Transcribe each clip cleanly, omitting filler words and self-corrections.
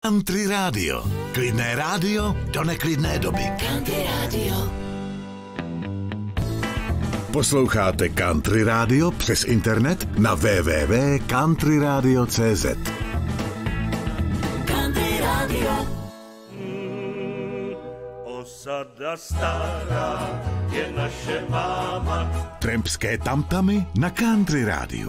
Country Radio. Klidné rádio do neklidné doby. Country Radio. Posloucháte Country Radio přes internet na www.countryradio.cz. Country Radio. Osada stará je naše máma. Trampské tamtamy na Country Radio.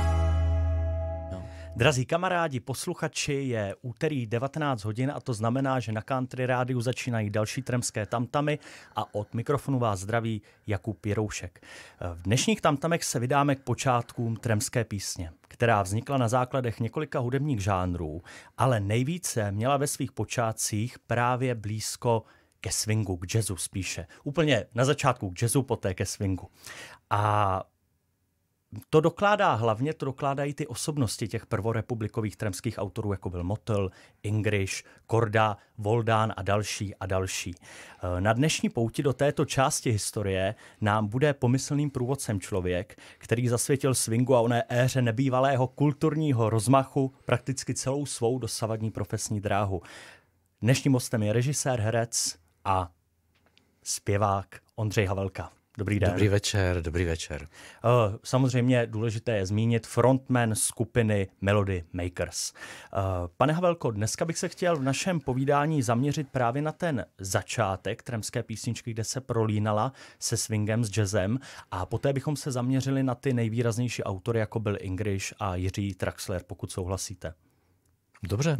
Drazí kamarádi, posluchači, je úterý 19 hodin a to znamená, že na Country Rádiu začínají další trampské tamtamy a od mikrofonu vás zdraví Jakub Jiroušek. V dnešních tamtamech se vydáme k počátkům trampské písně, která vznikla na základech několika hudebních žánrů, ale nejvíce měla ve svých počátcích právě blízko ke swingu, k jazzu spíše. Úplně na začátku k jazzu, poté ke swingu. A to dokládají ty osobnosti těch prvorepublikových trampských autorů, jako byl Motel, English, Korda, Voldán a další. Na dnešní pouti do této části historie nám bude pomyslným průvodcem člověk, který zasvětil swingu a oné éře nebývalého kulturního rozmachu prakticky celou svou dosavadní profesní dráhu. Dnešním hostem je režisér, herec a zpěvák Ondřej Havelka. Dobrý den. Dobrý večer. Samozřejmě důležité je zmínit frontman skupiny Melody Makers. Pane Havelko, dneska bych se chtěl v našem povídání zaměřit právě na ten začátek trampské písničky, kde se prolínala se swingem, s jazzem, a poté bychom se zaměřili na ty nejvýraznější autory, jako byl English a Jiří Traxler, pokud souhlasíte. Dobře.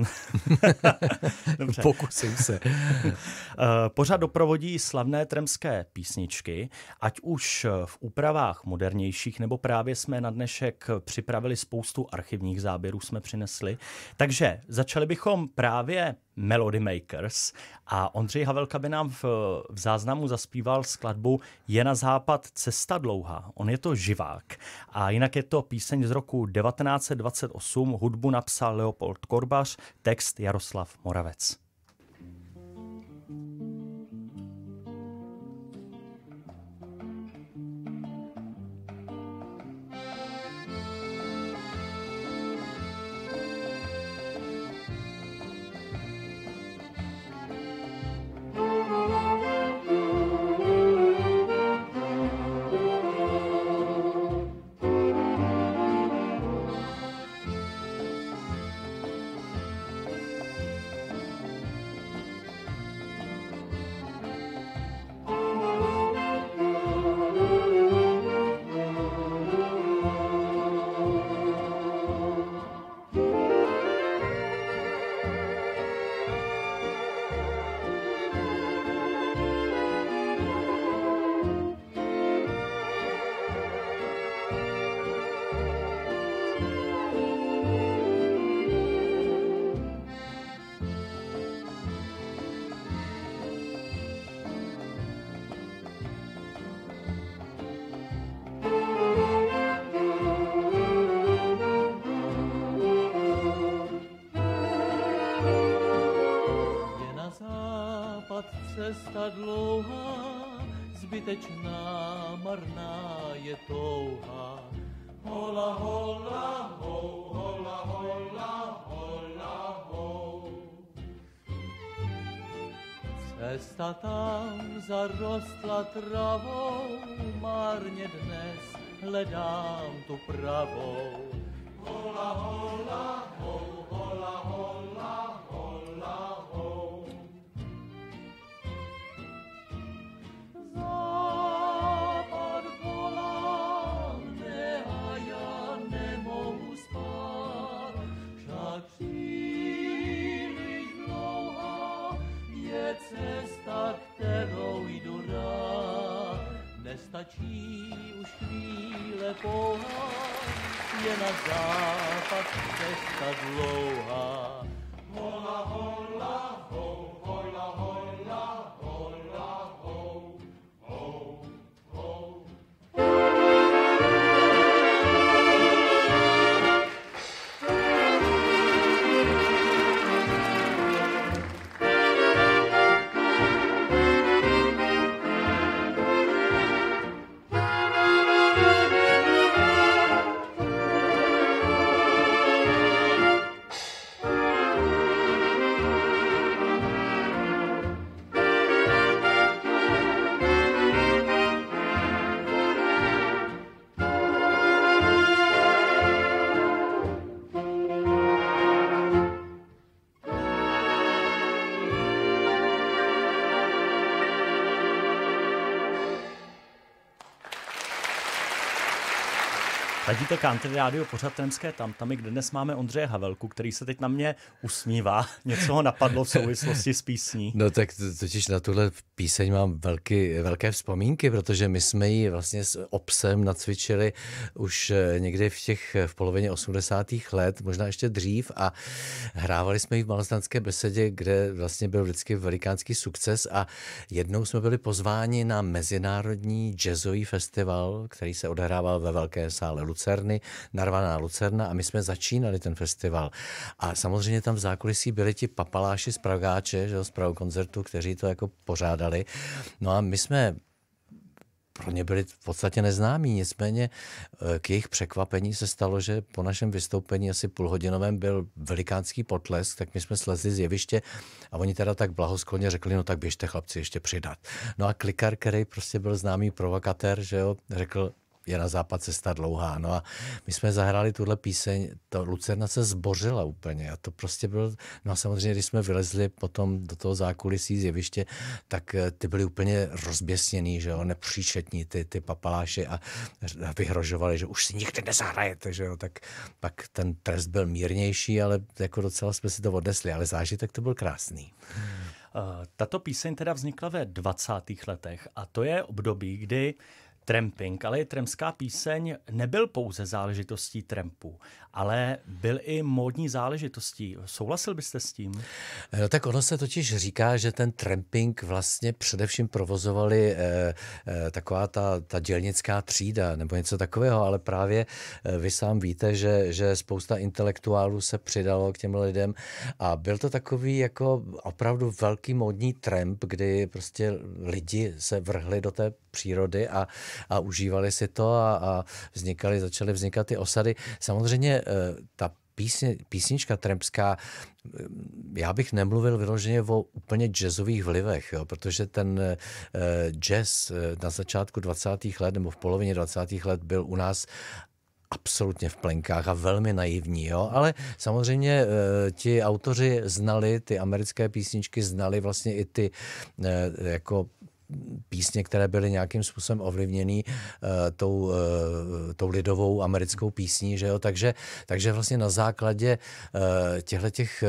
Pokusím se. Pořad doprovodí slavné trampské písničky, ať už v úpravách modernějších, nebo právě jsme na dnešek připravili spoustu archivních záběrů, jsme přinesli. Takže začali bychom právě Melody Makers a Ondřej Havelka by nám v záznamu zaspíval skladbu Je na západ cesta dlouhá. On je to živák a jinak je to píseň z roku 1928, hudbu napsal Leopold Korbař, text Jaroslav Moravec. Cesta dlouhá, zbytečná, marná je touha. Hola, hola, ho, hola, hola, hola, ho. Cesta tam zarostla travou, márně dnes hledám tu pravou. Hola, hola, ho, hola, hola, hola, ho. Západ volá mne a já nemohu spát, však příliš dlouhá je cesta, kterou jdu rád. Nestačí už chvíle pouhá, je na západ cesta dlouhá. Hola, hola, ho, hola, hola, hola, ho. Ladíte Country Radio, pořad Tremské tamtamy, kde dnes máme Ondřeje Havelku, který se teď na mě usmívá. Něco ho napadlo v souvislosti s písní. No tak totiž na tuhle píseň mám velké vzpomínky, protože my jsme ji vlastně s Obsem nacvičili už někdy v polovině 80. let, možná ještě dřív, a hrávali jsme ji v Malostranské besedě, kde vlastně byl vždycky velikánský sukces, a jednou jsme byli pozváni na mezinárodní jazzový festival, který se odehrával ve velké sále Lucerny, Narvaná Lucerna, a my jsme začínali ten festival. A samozřejmě tam v zákulisí byli ti papaláši z Pragáče, že, z Prahu koncertu, kteří to jako pořádali. No a my jsme pro ně byli v podstatě neznámí, nicméně k jejich překvapení se stalo, že po našem vystoupení asi půlhodinovém byl velikánský potlesk, tak my jsme slezli z jeviště a oni teda tak blahoskloně řekli, no tak běžte chlapci ještě přidat. No a Klikar, který prostě byl známý provokatér, že jo, řekl, je na západ cesta dlouhá. No a my jsme zahráli tuhle píseň, to Lucerna se zbořila úplně a to prostě byl, no a samozřejmě, když jsme vylezli potom do toho zákulisí z jeviště, tak ty byli úplně rozběsněný, že jo, nepříčetní ty papaláši a vyhrožovali, že už si nikdy nezahrajete, že jo, tak pak ten trest byl mírnější, ale jako docela jsme si to odnesli, ale zážitek to byl krásný. Tato píseň teda vznikla ve 20. letech a to je období, kdy tramping, ale i tremská píseň nebyl pouze záležitostí trampů, ale byl i módní záležitostí. Souhlasil byste s tím? No tak ono se totiž říká, že ten tramping vlastně především provozovali taková ta dělnická třída nebo něco takového, ale právě vy sám víte, že spousta intelektuálů se přidalo k těm lidem a byl to takový jako opravdu velký módní tramp, kdy prostě lidi se vrhli do té přírody a užívali si to a začaly vznikat ty osady. Samozřejmě ta písnička trampská, já bych nemluvil vyloženě o úplně jazzových vlivech, jo, protože ten jazz na začátku 20. let nebo v polovině 20. let byl u nás absolutně v plenkách a velmi naivní, jo? Ale samozřejmě ti autoři znali, ty americké písničky znali vlastně i ty jako písně, které byly nějakým způsobem ovlivněný tou lidovou americkou písní, že jo? Takže vlastně na základě těch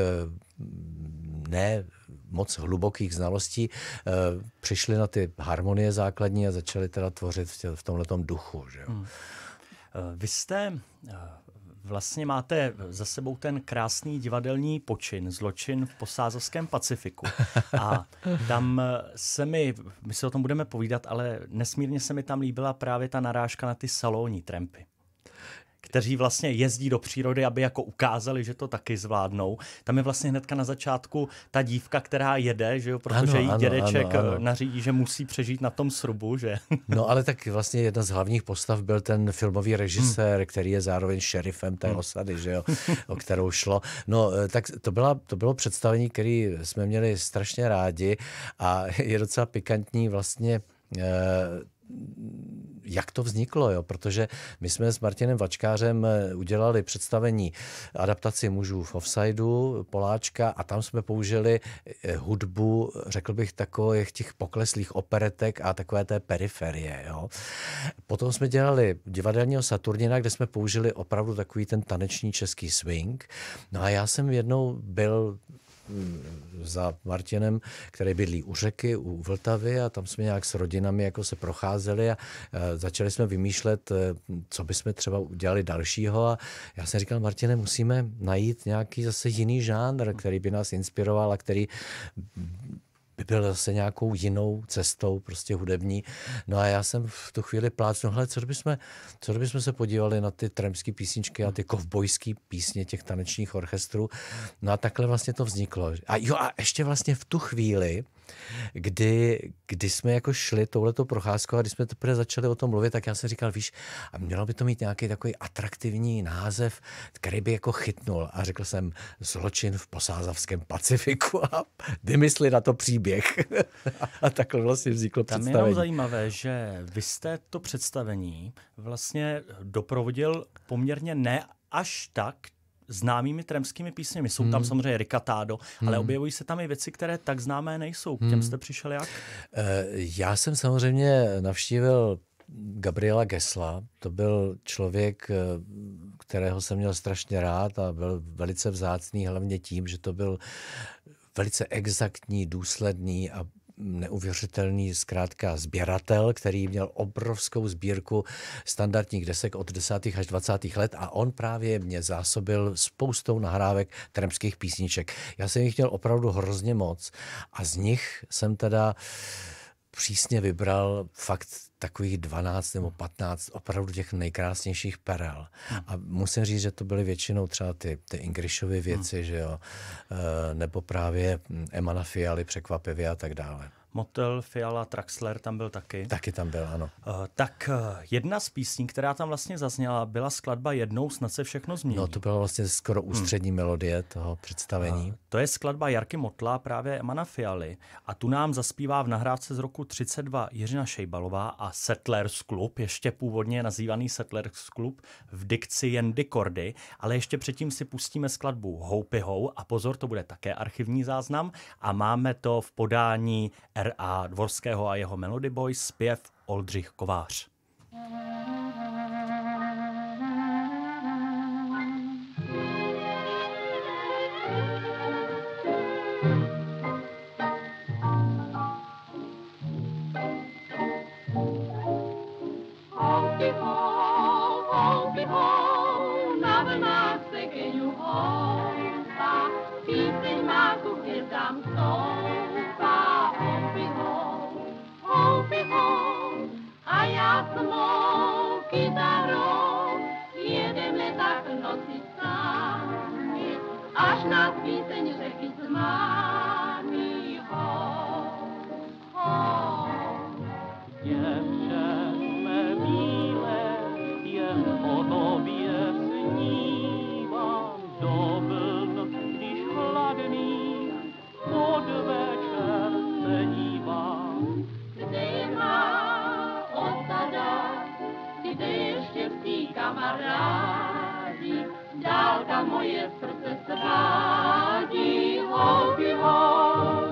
ne moc hlubokých znalostí přišli na ty harmonie základní a začali teda tvořit v tomhletom duchu, že jo? Vy jste vlastně máte za sebou ten krásný divadelní počin, Zločin v posázovském Pacifiku. A tam my se o tom budeme povídat, ale nesmírně se mi tam líbila právě ta narážka na ty salonní trampy, kteří vlastně jezdí do přírody, aby jako ukázali, že to taky zvládnou. Tam je vlastně hnedka na začátku ta dívka, která jede, že jo, protože jí dědeček nařídí, že musí přežít na tom srubu, že? No ale tak vlastně jedna z hlavních postav byl ten filmový režisér, který je zároveň šerifem té osady, že jo, o kterou šlo. No tak to bylo představení, které jsme měli strašně rádi a je docela pikantní vlastně jak to vzniklo, jo? Protože my jsme s Martinem Vačkářem udělali představení adaptaci Mužů v offsideu Poláčka a tam jsme použili hudbu, řekl bych, takových těch pokleslých operetek a takové té periferie. Jo? Potom jsme dělali divadelního Saturnina, kde jsme použili opravdu takový ten taneční český swing. No a já jsem jednou byl za Martinem, který bydlí u řeky, u Vltavy a tam jsme nějak s rodinami jako se procházeli a začali jsme vymýšlet, co bychom třeba udělali dalšího a já jsem říkal, Martine, musíme najít nějaký zase jiný žánr, který by nás inspiroval a který by byl zase nějakou jinou cestou, prostě hudební. No a já jsem v tu chvíli plácnul, hele, co kdybychom se podívali na ty trampské písničky a ty kovbojské písně těch tanečních orchestrů. No a takhle vlastně to vzniklo. A ještě vlastně v tu chvíli, kdy jsme jako šli touhletou procházkou a když jsme teprve začali o tom mluvit, tak já jsem říkal, víš, a mělo by to mít nějaký takový atraktivní název, který by jako chytnul. A řekl jsem Zločin v posázavském Pacifiku a vymysli na to příběh. A takhle vlastně vzniklo představení. Tam je jenom zajímavé, že vy jste to představení vlastně doprovodil poměrně ne až tak známými trampskými písněmi. Jsou tam samozřejmě Ricatádo, ale objevují se tam i věci, které tak známé nejsou. K těm jste přišel jak? Já jsem samozřejmě navštívil Gabriela Gessla. To byl člověk, kterého jsem měl strašně rád a byl velice vzácný, hlavně tím, že to byl velice exaktní, důsledný a neuvěřitelný zkrátka sběratel, který měl obrovskou sbírku standardních desek od 10. až 20. let a on právě mě zásobil spoustou nahrávek tremských písniček. Já jsem jich měl opravdu hrozně moc a z nich jsem teda přísně vybral fakt takových 12 nebo 15 opravdu těch nejkrásnějších perel. A musím říct, že to byly většinou třeba ty Ingrishovy věci, že jo, nebo právě Emana Fialy překvapivě a tak dále. Motel, Fiala, Traxler tam byl taky. Taky tam byl, ano. Tak jedna z písní, která tam vlastně zazněla, byla skladba Jednou snad se všechno změní. No to byla vlastně skoro ústřední melodie toho představení. To je skladba Jarky Motla, právě Emana Fialy. A tu nám zaspívá v nahrávce z roku 32 Jiřina Šejbalová a Settlers Club, ještě původně nazývaný Settlers Club, v dikci jen dikordy, ale ještě předtím si pustíme skladbu Houpy Hou a pozor, to bude také archivní záznam a máme to v podání R.A. Dvorského a jeho Melody Boys, zpěv Oldřich Kovář. Houpy hou, na vlnách se keňu houpá, píseň má ku hvězdám stoupá. Houpy hou, a já s mou kytarou jedeme tak v noci sami, až nás píseň řeky zmámí. Děvče mé milé, jen o tobě snívám, do vln, když chladný podvečer se dívám. Kde je má osada, kde je štěstí kamarádi, dálka moje srdce svádí. Houpy hou.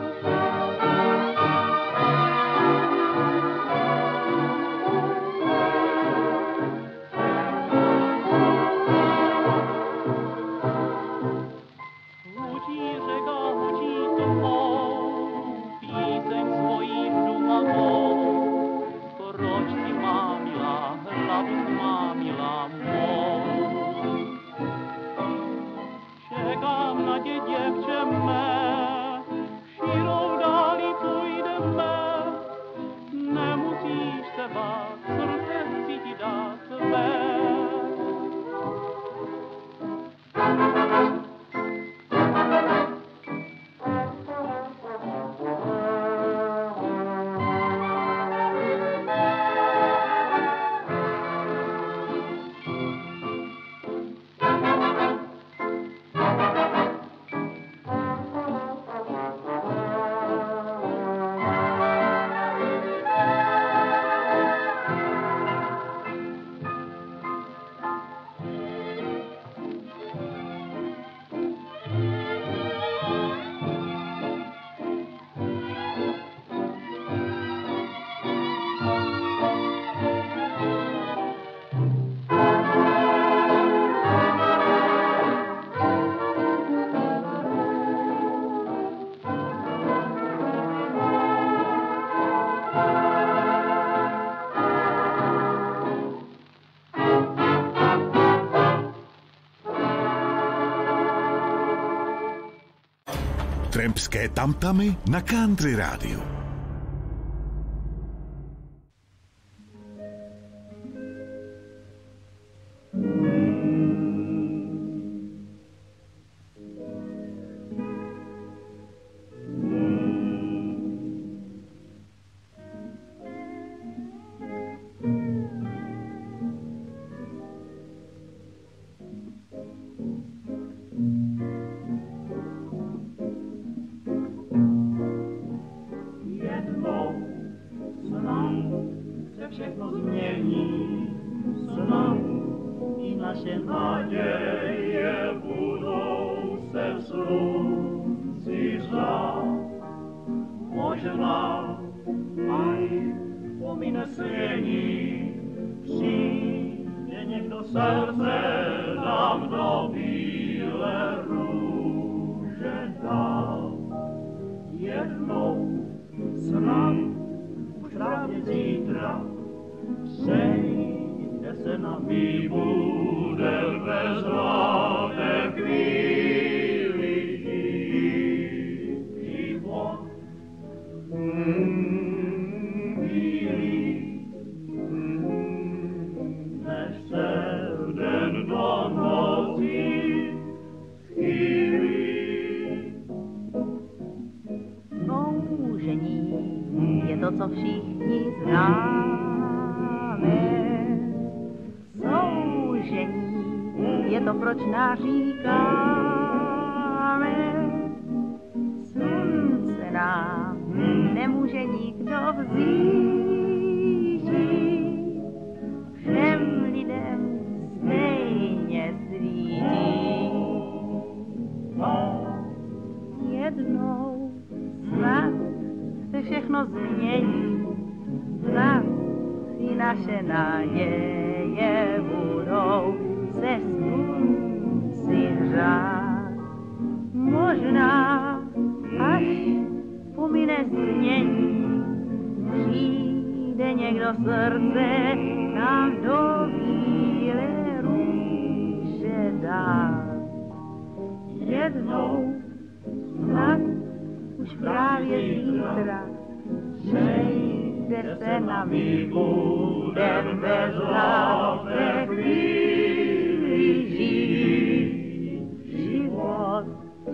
Čekám na tě, děvče mé, širou dálí půjdeme, nemusíš se bát, srdce chci ti dát své. Tremské tamtamy na Country Rádiu. Všechno změní, snad i naše naděje budou se v slunci řát. Možná aj pomine svění, přijde někdo srdce nám do bílé růže dál. Jednou snad už právě zítra sejde se na mý bude ve zlaté chvíli život. Bílý, než se v den do noci chýlí. Soužení je to, co všichni známe. Soužení je to, proč naříkáme. Slunce nám nemůže nikdo vzít. Všem lidem stejně svítí. Jednou snad se všechno změní, snad si naše naděje budou se slunci hřát. Možná až pomine změní, přijde někdo srdce nám do bílé růže dát. Jednou snad už právě zítra sejde se na mý budem ve zlaté chvíli žít život.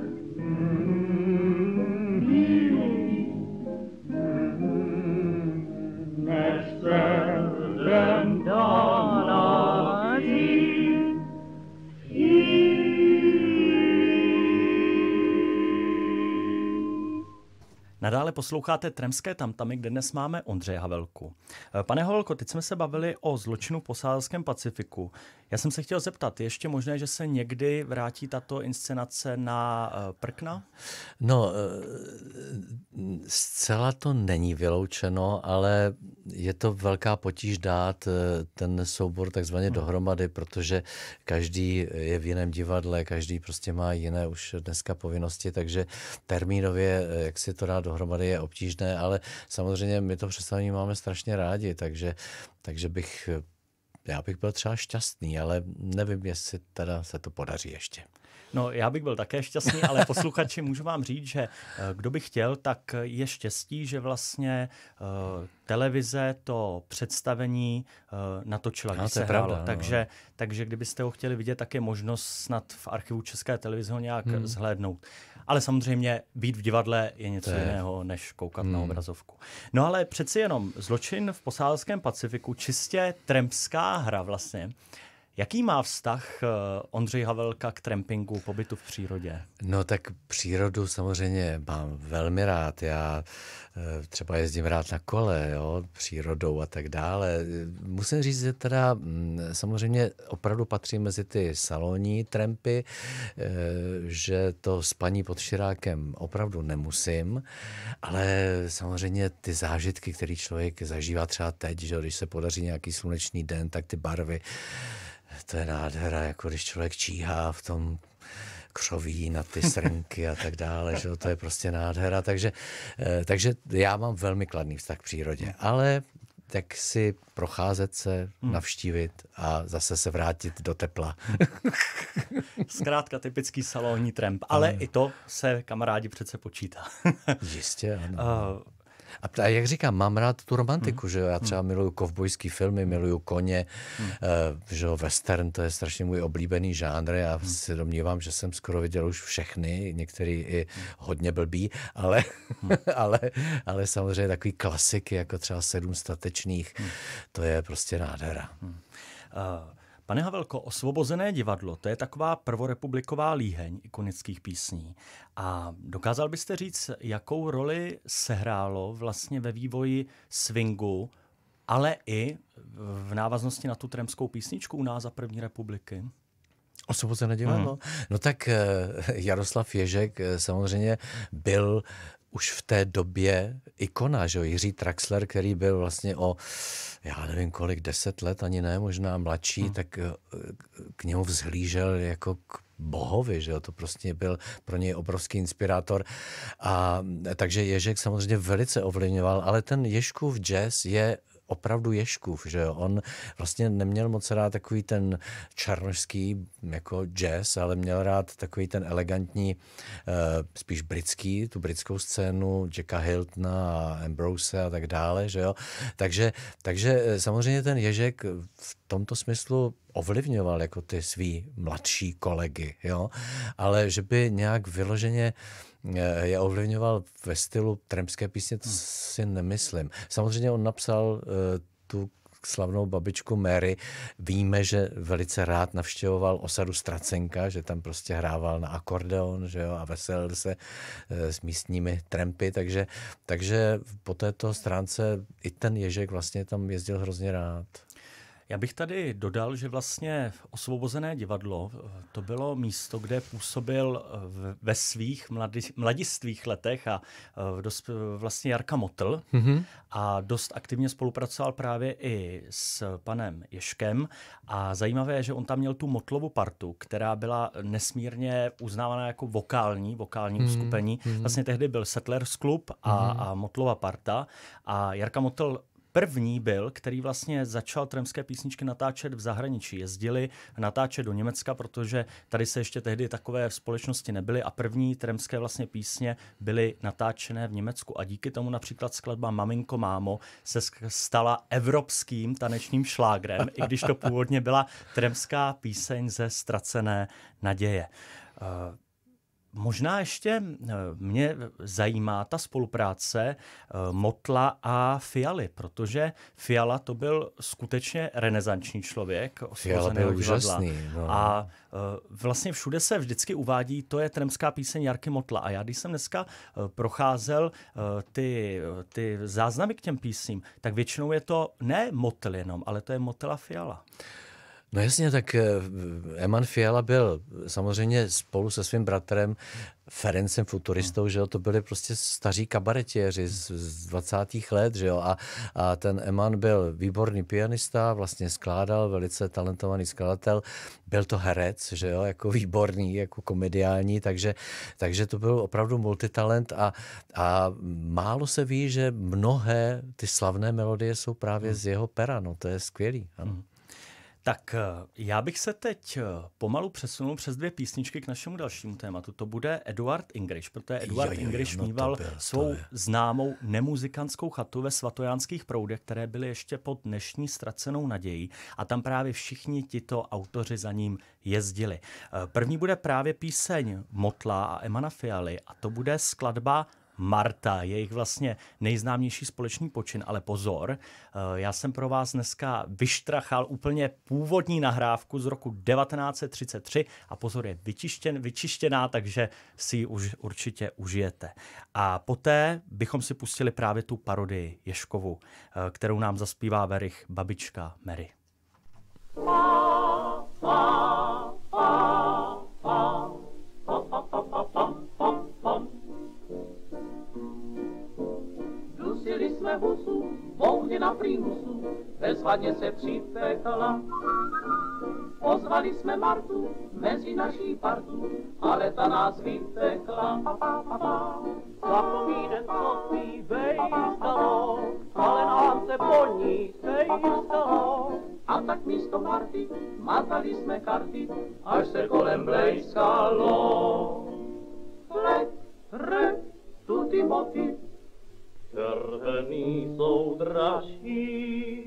Bílý, než se den do noci Nadále posloucháte Tremské tamtamy, kde dnes máme Ondřeje Havelku. Pane Havelko, teď jsme se bavili o zločinu po Sahelském Pacifiku. Já jsem se chtěl zeptat, je ještě možné, že se někdy vrátí tato inscenace na Prkna? No, zcela to není vyloučeno, ale je to velká potíž dát ten soubor takzvaně dohromady, protože každý je v jiném divadle, každý prostě má jiné už dneska povinnosti, takže termínově, jak si to dá dohromady, je obtížné, ale samozřejmě my to představení máme strašně rádi, takže já bych byl třeba šťastný, ale nevím, jestli teda se to podaří ještě. No, já bych byl také šťastný, ale posluchači, můžu vám říct, že kdo by chtěl, tak je štěstí, že vlastně televize to představení natočila, když se hrálo. Takže kdybyste ho chtěli vidět, tak je možnost snad v archivu České televize ho nějak zhlédnout. Ale samozřejmě být v divadle je něco jiného, než koukat na obrazovku. No ale přeci jenom zločin v Posádském Pacifiku, čistě trampská hra vlastně. Jaký má vztah Ondřej Havelka k trampingu, pobytu v přírodě? No tak přírodu samozřejmě mám velmi rád. Já třeba jezdím rád na kole, jo, přírodou a tak dále. Musím říct, že teda samozřejmě opravdu patří mezi ty salonní trampy, že to spaní pod širákem opravdu nemusím, ale samozřejmě ty zážitky, které člověk zažívá třeba teď, že když se podaří nějaký slunečný den, tak ty barvy, to je nádhera, jako když člověk číhá v tom křoví na ty srnky a tak dále, že to je prostě nádhera, takže já mám velmi kladný vztah k přírodě, ale tak si procházet se, navštívit a zase se vrátit do tepla. Zkrátka typický salonní tramp, ale i to se, kamarádi, přece počítá. Jistě, ano. A jak říkám, mám rád tu romantiku, že jo? Já třeba miluju kovbojský filmy, miluju koně, že jo, western, to je strašně můj oblíbený žánr. Já si domnívám, že jsem skoro viděl už všechny, některý i hodně blbý, ale samozřejmě takový klasiky, jako třeba 7 statečných, to je prostě nádhera. Pane Havelko, Osvobozené divadlo, to je taková prvorepubliková líheň ikonických písní. A dokázal byste říct, jakou roli sehrálo vlastně ve vývoji swingu, ale i v návaznosti na tu trampskou písničku u nás za první republiky? Osvobozené divadlo? No tak Jaroslav Ježek samozřejmě byl už v té době ikona, že jo, Jiří Traxler, který byl vlastně já nevím kolik, 10 let, ani ne, možná mladší, tak k němu vzhlížel jako k bohovi, že jo, to prostě byl pro něj obrovský inspirátor. A takže Ježek samozřejmě velice ovlivňoval, ale ten Ježkův jazz je opravdu Ježkův, že jo. On vlastně neměl moc rád takový ten černošský jako jazz, ale měl rád takový ten elegantní, spíš britský, tu britskou scénu Jacka Hiltona a Ambrose a tak dále, že jo. Takže samozřejmě ten Ježek v tomto smyslu ovlivňoval jako ty svý mladší kolegy, jo. Ale že by nějak vyloženě je ovlivňoval ve stylu trampské písně, to si nemyslím. Samozřejmě on napsal tu slavnou babičku Mary. Víme, že velice rád navštěvoval osadu Stracenka, že tam prostě hrával na akordeon, že jo, a veselil se s místními trampy, takže po této stránce i ten Ježek vlastně tam jezdil hrozně rád. Já bych tady dodal, že vlastně Osvobozené divadlo to bylo místo, kde působil ve svých mladistvých letech a vlastně Jarka Motl a dost aktivně spolupracoval právě i s panem Ježkem a zajímavé je, že on tam měl tu Motlovu partu, která byla nesmírně uznávaná jako vokální uskupení. Vlastně tehdy byl Settlers Club a Motlova parta a Jarka Motl první byl, který vlastně začal trampské písničky natáčet v zahraničí. Jezdili natáčet do Německa, protože tady se ještě tehdy takové společnosti nebyly a první trampské vlastně písně byly natáčené v Německu. A díky tomu například skladba Maminko, mámo se stala evropským tanečním šlágrem, i když to původně byla trampská píseň ze Ztracené naděje. Možná ještě mě zajímá ta spolupráce Motla a Fialy, protože Fiala to byl skutečně renesanční člověk. Fiala byl úžasný. No. A vlastně všude se vždycky uvádí, to je trampská píseň Jarky Motla. A já když jsem dneska procházel ty záznamy k těm písním, tak většinou je to ne Motl jenom, ale to je Motl a Fiala. No jasně, tak Eman Fiala byl samozřejmě spolu se svým bratrem Ferencem Futuristou, že jo, to byli prostě staří kabaretěři z 20. let, že jo, a ten Eman byl výborný pianista, vlastně skládal, velice talentovaný skladatel, byl to herec, že jo, jako výborný, jako komediální, takže to byl opravdu multitalent a málo se ví, že mnohé ty slavné melodie jsou právě z jeho pera, no to je skvělý, ano. Tak já bych se teď pomalu přesunul přes 2 písničky k našemu dalšímu tématu. To bude Eduard Ingriš, protože Eduard Ingriš mýval svou známou nemuzikantskou chatu ve Svatojánských proudech, které byly ještě pod dnešní Ztracenou nadějí a tam právě všichni tito autoři za ním jezdili. První bude právě píseň Motla a Emana Fialy a to bude skladba Marta, jejich vlastně nejznámější společný počin, ale pozor, já jsem pro vás dneska vyštrachal úplně původní nahrávku z roku 1933 a pozor, je vyčištěná, takže si ji už určitě užijete. A poté bychom si pustili právě tu parodii Ježkovu, kterou nám zaspívá Verich babička Mary. Dusili jsme husu, vohně na primusu, bezvadně se připekla. Pozvali jsme Martu mezi naší partu, ale ta nás vypekla. Zapomínen, co si vejstalo, ale nám se po ní sejstalo. A tak místo Marty matali jsme karty, až se kolem blejskalo. Tu ty boty, Červený jsou dražší.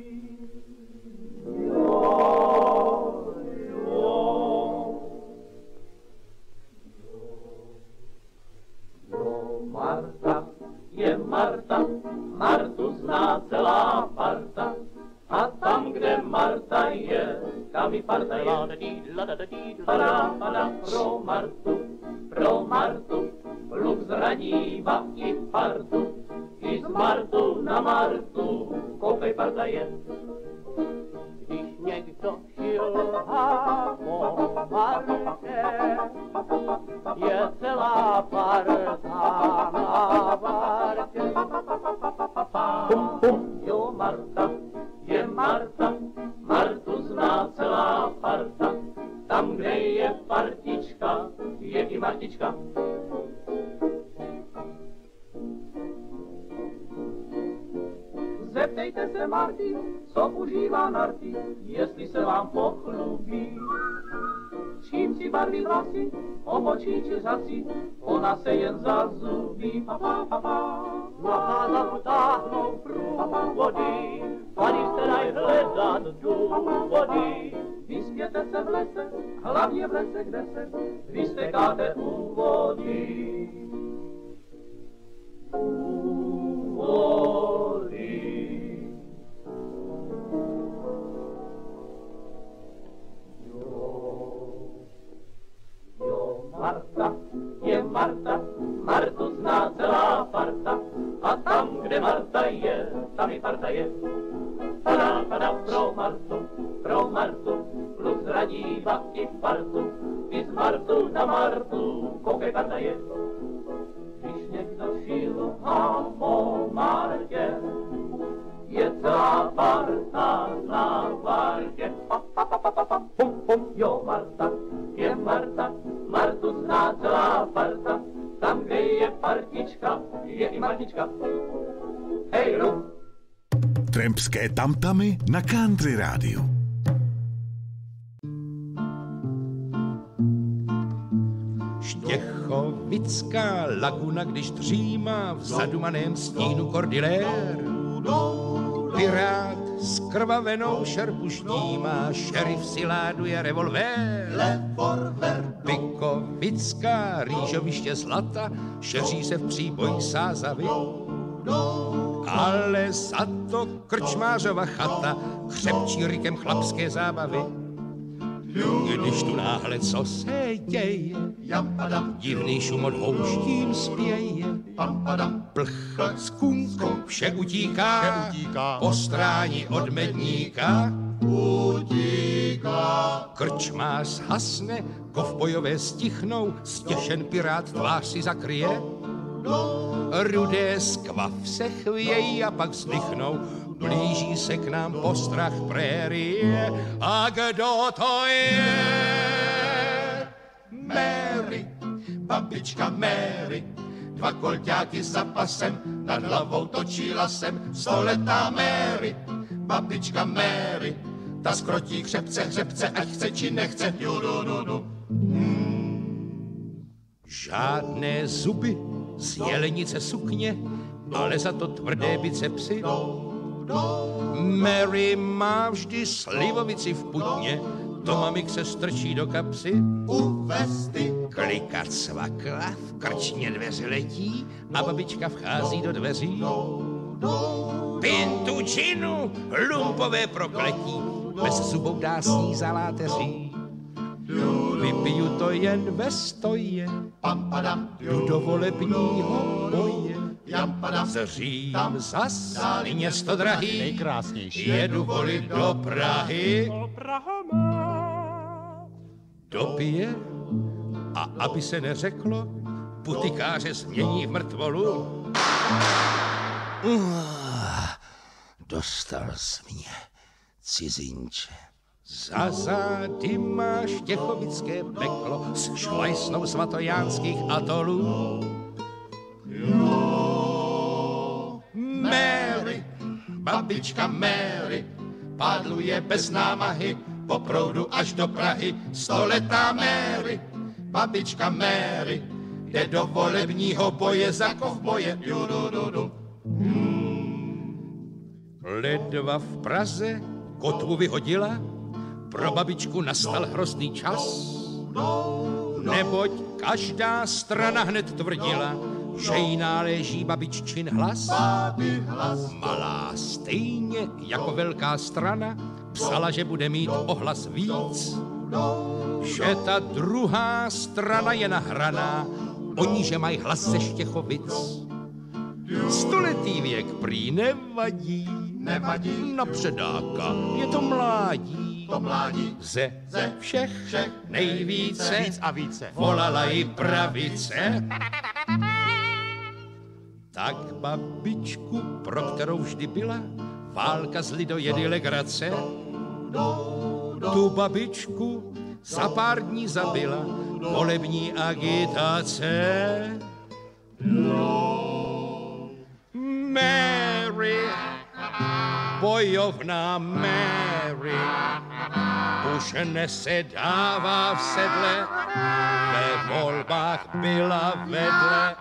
Marta je Marta, Martu zná celá parta. A tam, kde Marta je, tam i parta je. Padá pro Martu, pluk zradíva i partu. I z Martu na Martu, koupej parta je. Když někdo šilhá po Martě, je celá parta na Zeptejte se Marty, co užívá narty, jestli se vám pochlubí. Čím si barví vlasy, obočí či řasy, ona se jen zazubí. Nacházam utáhnou průvody, a když se dají hledat důvody. Vyspěte se v lese, hlavně v lese, kde se vystekáte u vody. Marta je Marta, Martu zná celá parta, a tam, kde Marta je, tam i parta je. Padá pro Martu, plus radíva i partu, i z Martu na Martu, koukej, parta je. Když někdo šilhá o Martě, je celá parta na Martě. Jo, Marta je Marta, Martu zná celá parta, tam, kde je partička, je i Martička. Hej, Lu! Trampské tamtamy na Country rádiu. Štěchovická laguna, když dřímá v zadumaném stínu kordilér. Pirát s krvavenou šerpu štímá, šerif si láduje revolver. Pikovická rýžoviště zlata, šeří se v příboji sázavy. Ale za to krčmářova chata křepčí rykem chlapské zábavy. Když tu náhle co se děje, divný šum od houštím spěje. Plch z kunkou vše utíká, po stráni od medníka. Krčmář hasne, kovbojové stichnou, stěšen pirát tvář si zakryje. Rudé skvav se chvějí a pak vzdychnou, blíží se k nám postrach prérie. A kdo to je? Mary, babička Mary, dva kolťáky za pasem, nad hlavou točí lasem. Stoletá Mary, babička Mary, ta skrotí hřebce, ať chce či nechce. Žádné zuby z jelenice sukně, ale za to tvrdé bicepsy. Mary má vždy slivovici v putně, to mamik se strčí do kapsy. U vesty klikat svakla, v krčně dveře letí a babička vchází do dveří. Pintu činu, lumpové prokletí, bez zubou dá sní za láteří. Vypiju to jen ve stoje, jdu do volebního boje. Zřím zas, město drahý, jedu volit do Prahy. Dopije a aby se neřeklo, putikáře změní v mrtvolu. Dostal jsi mě, cizinče. Za zády máš štěchovické peklo s šlajsnou svatojánských atolů. Mary, babička Mary, pádluje bez námahy po proudu až do Prahy. Stoletá Mary, babička Mary, jde do volebního boje za kovboje. Ledva v Praze kotvu vyhodila, pro babičku nastal hrozný čas. Neboť každá strana hned tvrdila, že jí náleží babiččin hlas. Malá stejně jako velká strana psala, že bude mít ohlas víc. Že ta druhá strana je nahraná, oni, že mají hlas ze Štěchovic. Stoletý věk prý nevadí, na předáka je to mládí. Ze všech nejvíce volala i pravice. Tak babičku, pro kterou vždy byla válka z lidojedy legrace, tu babičku za pár dní zabila volební agitace. Mary, bojovná Mary už nesedává v sedle, ve volbách byla vedle.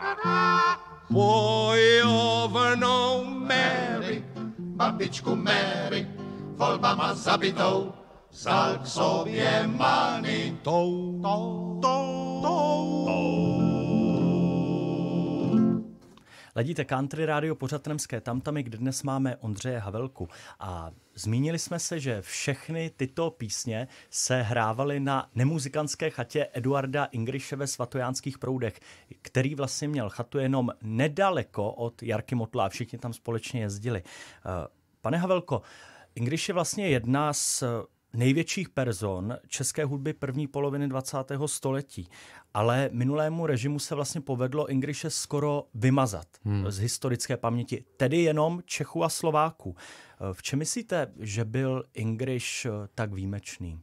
Bojovnou Mary, babičku Mary, volbama zabitou, vzal k sobě Manitou. Ladíte Country Radio, pořad Tremské tamtamy, kde dnes máme Ondřeje Havelku. A zmínili jsme se, že všechny tyto písně se hrávaly na nemuzikantské chatě Eduarda Ingriše ve Svatojánských Proudech, který vlastně měl chatu jenom nedaleko od Jarky Motla a všichni tam společně jezdili. Pane Havelko, Ingriš je vlastně jedna z největších person české hudby první poloviny 20. století. Ale minulému režimu se vlastně povedlo Ingriše skoro vymazat z historické paměti, tedy jenom Čechů a Slováků. V čem myslíte, že byl Ingriš tak výjimečný?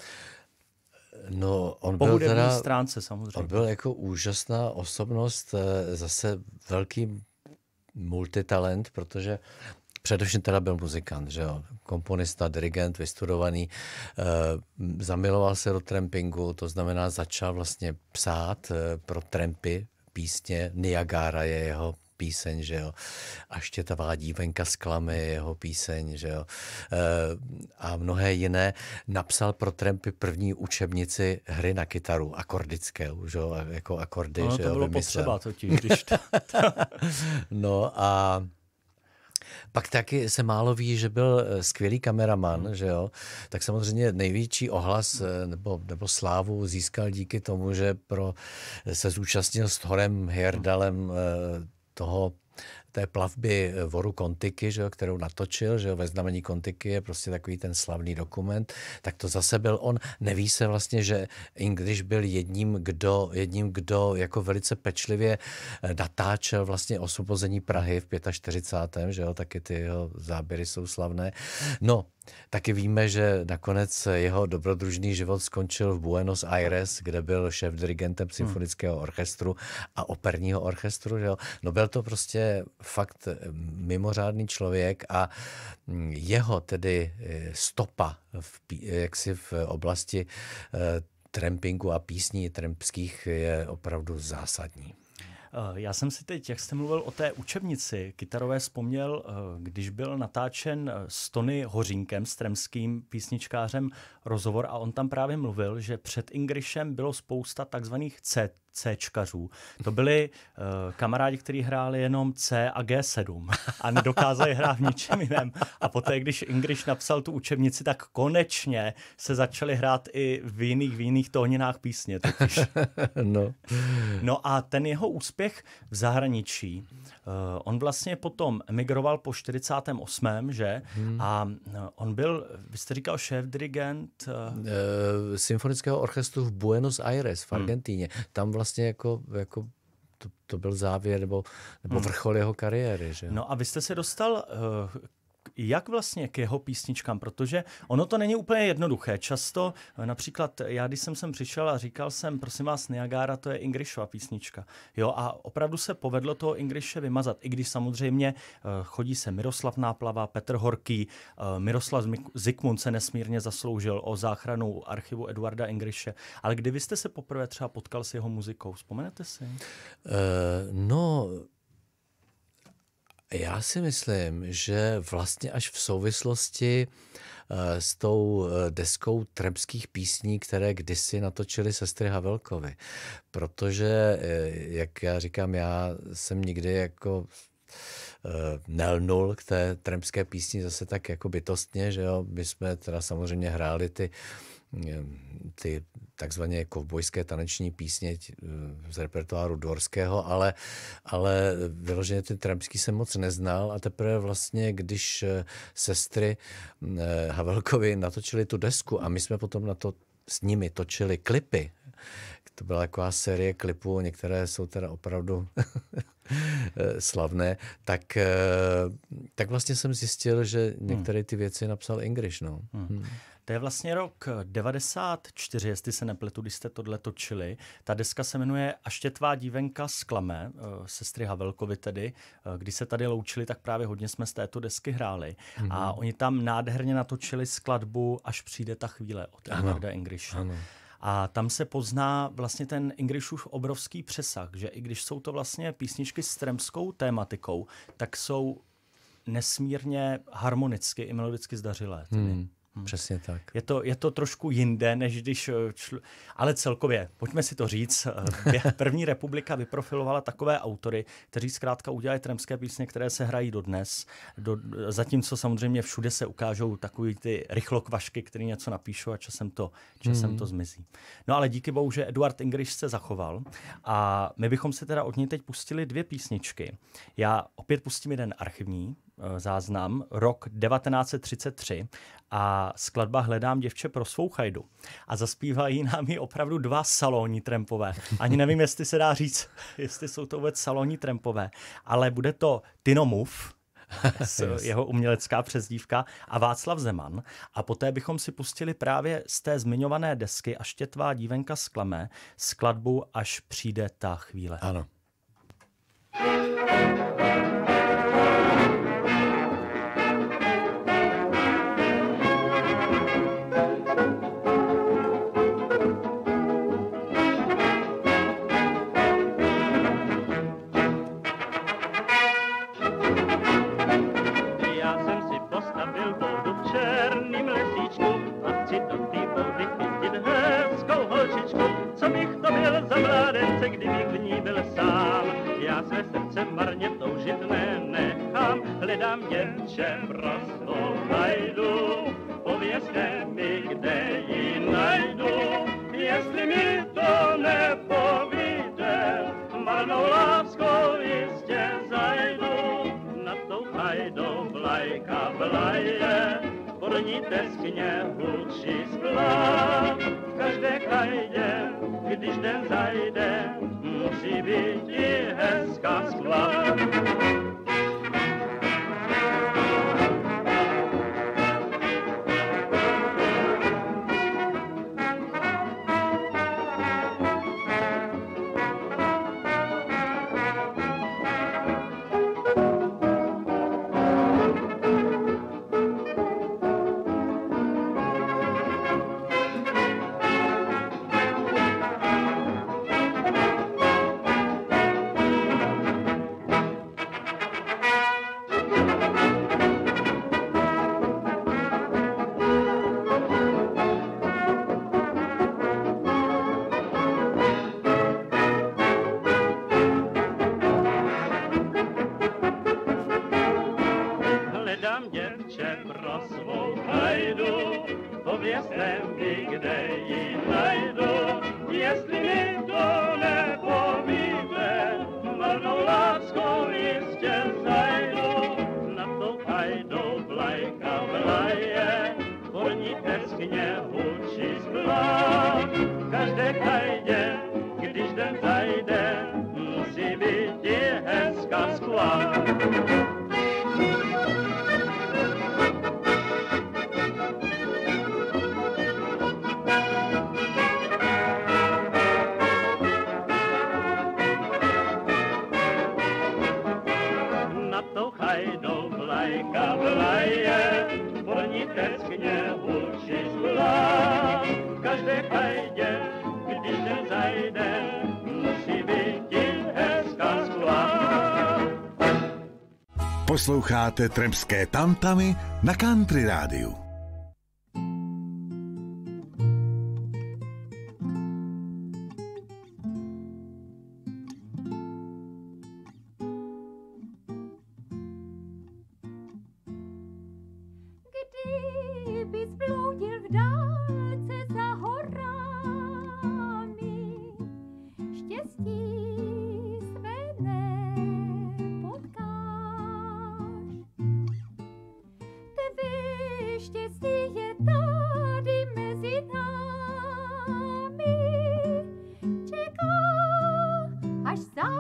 No, on po byl hudební teda, stránce samozřejmě. On byl jako úžasná osobnost, zase velký multitalent, protože především teda byl muzikant, že jo? Komponista, dirigent, vystudovaný, zamiloval se do trampingu, to znamená začal vlastně psát pro trampy písně, Niagara je jeho píseň, že jo, Až tě ta dívenka zklame je jeho píseň, že jo, a mnohé jiné. Napsal pro trampy první učebnici hry na kytaru, akordické, že jo, jako akordy, no, že to jo, bylo vymyslel. potřeba totiž, když No a pak taky se málo ví, že byl skvělý kameraman, že jo? Tak samozřejmě největší ohlas nebo slávu získal díky tomu, že se zúčastnil s Thorem Heyerdalem té plavby Voru Kontiky, že jo, kterou natočil, že jo, Ve znamení Kontiky je prostě takový ten slavný dokument, tak to zase byl on. Neví se vlastně, že Ingriš byl jedním, kdo jako velice pečlivě natáčel vlastně osvobození Prahy v 45. že jo, taky ty jeho záběry jsou slavné. No, taky víme, že nakonec jeho dobrodružný život skončil v Buenos Aires, kde byl šéf-dirigentem symfonického orchestru a operního orchestru. Že jo? No byl to prostě fakt mimořádný člověk a jeho tedy stopa v oblasti trampingu a písní trampských je opravdu zásadní. Já jsem si teď, jak jste mluvil o té učebnici kytarové, vzpomněl, když byl natáčen s Tony Hořínkem, s tremským písničkářem, rozhovor a on tam právě mluvil, že před Ingrišem bylo spousta takzvaných C-čkařů. To byli kamarádi, kteří hráli jenom C a G7 a nedokázali hrát v ničem jiném. A poté, když Ingriš napsal tu učebnici, tak konečně se začali hrát i v jiných tóninách písně. No a ten jeho úspěch v zahraničí, on vlastně potom emigroval po 48. že? A on byl, vy jste říkal, šéf-dirigent symfonického orchestru v Buenos Aires v Argentíně. Tam vlastně jako to byl závěr nebo vrchol jeho kariéry. Že? No a vy jste se dostal jak vlastně k jeho písničkám, protože ono to není úplně jednoduché. Často, například já, když jsem sem přišel a říkal jsem, prosím vás, Niagara, to je Ingrišova písnička. Jo, a opravdu se povedlo toho Ingriše vymazat, i když samozřejmě chodí se Miroslav Náplava, Petr Horký, Miroslav Zikmund se nesmírně zasloužil o záchranu archivu Eduarda Ingriše. Ale kdy vy jste se poprvé třeba potkal s jeho muzikou? Vzpomenete si? Já si myslím, že vlastně až v souvislosti s tou deskou trampských písní, které kdysi natočily sestry Havelkovy. Protože, jak já říkám, já jsem nikdy jako nelnul k té trampské písni zase tak jako bytostně, že jo. My jsme teda samozřejmě hráli ty takzvaně kovbojské taneční písně z repertoáru Dvorského, ale vyloženě ten trampský jsem moc neznal a teprve vlastně, když sestry Havelkovy natočili tu desku a my jsme potom s nimi točili klipy, to byla taková série klipů, některé jsou teda opravdu slavné, tak vlastně jsem zjistil, že některé ty věci napsal Ingriš. No. To je vlastně rok 94, jestli se nepletu, když jste tohle točili. Ta deska se jmenuje Až tě tvá dívenka zklame, sestry Havelkovy tedy. Když se tady loučili, tak právě hodně jsme z této desky hráli. A oni tam nádherně natočili skladbu Až přijde ta chvíle od Edvarda Engrische. A tam se pozná vlastně ten Engrischův obrovský přesah, že i když jsou to vlastně písničky s tremskou tématikou, tak jsou nesmírně harmonicky i melodicky zdařilé. Přesně tak. Je to trošku jinde, než když... Ale celkově, pojďme si to říct, první republika vyprofilovala takové autory, kteří zkrátka udělali tremské písně, které se hrají dodnes. Zatímco samozřejmě všude se ukážou takový ty rychlokvašky, který něco napíšou a časem to zmizí. No ale díky bohu, že Eduard Engrisch se zachoval a my bychom si teda od něj teď pustili 2 písničky. Já opět pustím jeden archivní záznam, rok 1933 a skladba Hledám děvče pro svou chajdu. A zaspívají nám ji opravdu 2 salonní trampové. Ani nevím, jestli se dá říct, jestli jsou to vůbec salonní trampové, ale bude to Tino Muff, jeho umělecká přezdívka, a Václav Zeman. A poté bychom si pustili právě z té zmiňované desky Až tě tvá dívenka zklame skladbu Až přijde ta chvíle. Ano. Hledám děvče pro svou chajdu, povězte mi, kde ji najdu. Jestli mi to nepovíte, marnou láskou jistě zajdu. Nad tou chajdou vlajka vlaje, podní teskně hučí skla. V každé chajdě, když den zajde, musí být i hezká skla. Posloucháte Tremské tamtamy na Country Rádiu. Kdyby zbloudil v dálce za horami, štěstí své nepotkáš. Tvé štěstí je tady mezi námi, čeká, až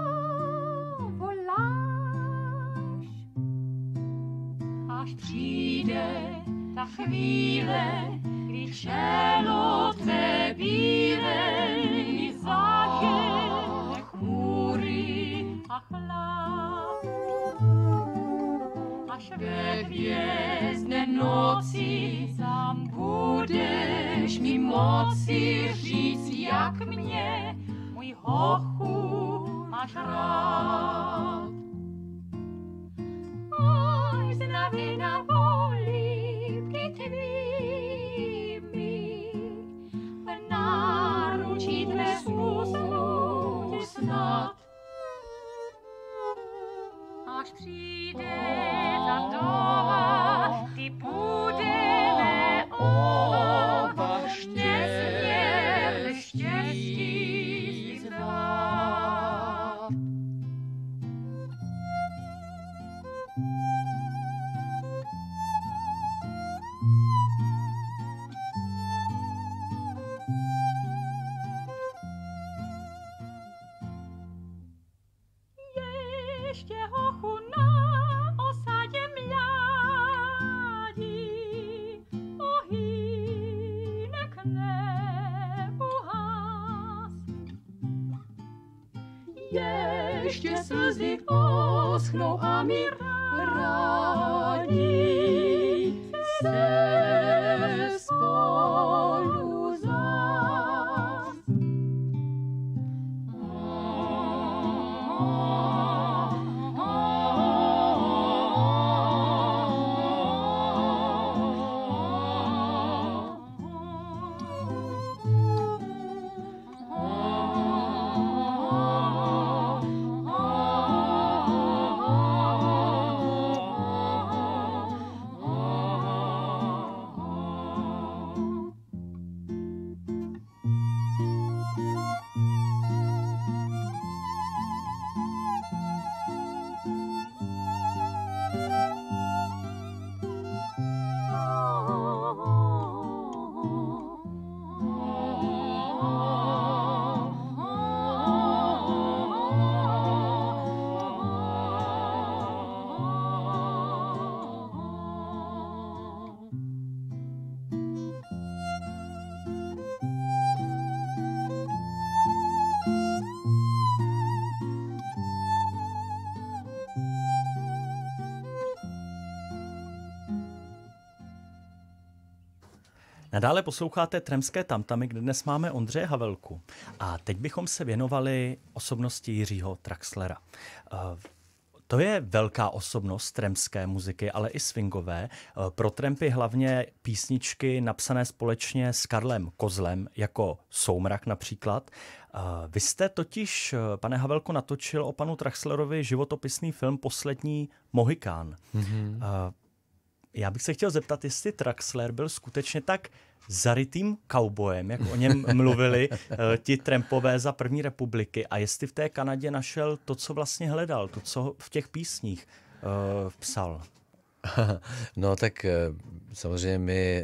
zavoláš. Až přijde ta chvíle, když Čelo tvé bílé mi záže chmury a chlad. Až ve hvězdné noci sám budeš mi moci říct, jak mě, můj hochu, máš rád. Oj, znamena políbky tvými, v náručí tvé usnu snad. Až přijde ta doba, ty budeme oba nesmírně štěstí zvát. Ještě hochu na osadě mládí, ohýnek nebu hás. Ještě slzy oschnou a mi radí se spolu zás. Nadále posloucháte Tremské tamtamy, kde dnes máme Ondřeje Havelku. A teď bychom se věnovali osobnosti Jiřího Traxlera. To je velká osobnost tremské muziky, ale i swingové. Pro trampy hlavně písničky napsané společně s Karlem Kozlem, jako Soumrak například. Vy jste totiž, pane Havelko, natočil o panu Traxlerovi životopisný film Poslední Mohikán. Mm-hmm. Já bych se chtěl zeptat, jestli Traxler byl skutečně tak zarytým kaubojem, jak o něm mluvili ti trampové za první republiky, a jestli v té Kanadě našel to, co vlastně hledal, to, co v těch písních psal. No tak samozřejmě my...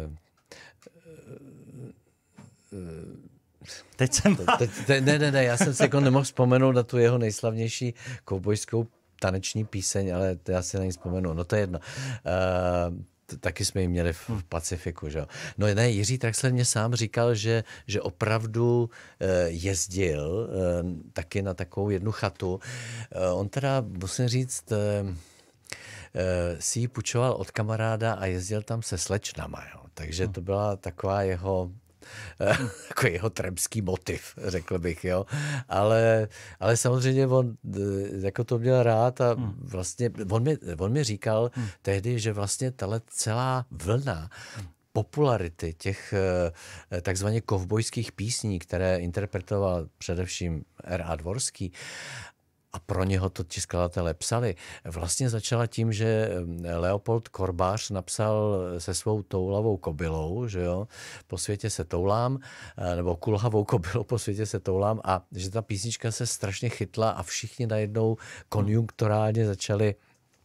Teď jsem... Ne, já jsem si jako nemohl vzpomenout na tu jeho nejslavnější koubojskou taneční píseň, ale to já si na ní vzpomenu. No to je jedno. Taky jsme ji měli v Pacifiku, že jo. No ne, Jiří Traxler mě sám říkal, že opravdu jezdil taky na takovou jednu chatu. On teda, musím říct, si ji půjčoval od kamaráda a jezdil tam se slečnama, jo. Takže to byla taková jeho jako jeho trampský motiv, řekl bych, jo. Ale samozřejmě on jako to měl rád a vlastně on mi říkal tehdy, že vlastně tahle celá vlna popularity těch takzvaně kovbojských písní, které interpretoval především R.A. Dvorský, a pro něho to ti skladatelé psali, vlastně začala tím, že Leopold Korbář napsal se svou toulavou kobylou, že jo, po světě se toulám, nebo kulhavou kobylou, po světě se toulám, a že ta písnička se strašně chytla a všichni najednou konjunkturálně začali